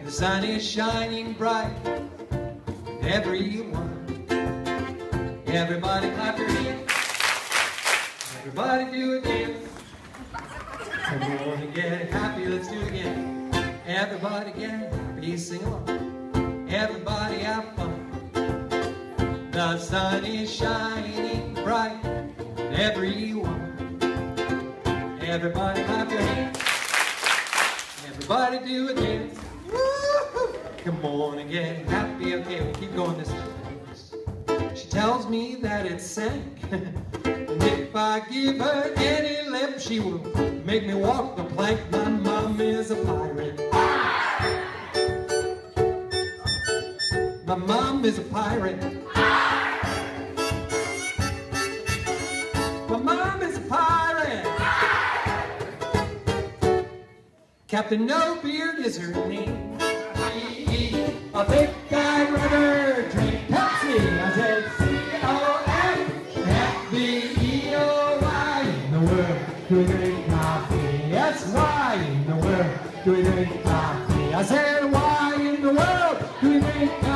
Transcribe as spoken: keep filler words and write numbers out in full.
The sun is shining bright. Everyone, everybody clap your hands. Everybody do a dance. Come on and get happy, let's do it again. Everybody get happy, sing along. Everybody have fun. The sun is shining bright. Everyone, everybody clap your hands. Everybody do a dance. Woo-hoo. Come on and get happy. Okay, we'll keep going this time. She tells me that it's sank. And if I give her any lip, she will make me walk the plank. My mom is a pirate. My mom is a pirate. My mom is a pirate. Captain No Beard is her name. I think I'd rather drink Pepsi. I said C O F F B E O Y. In the world do we drink coffee? Yes, why in the world do we drink coffee? I said why in the world do we drink coffee?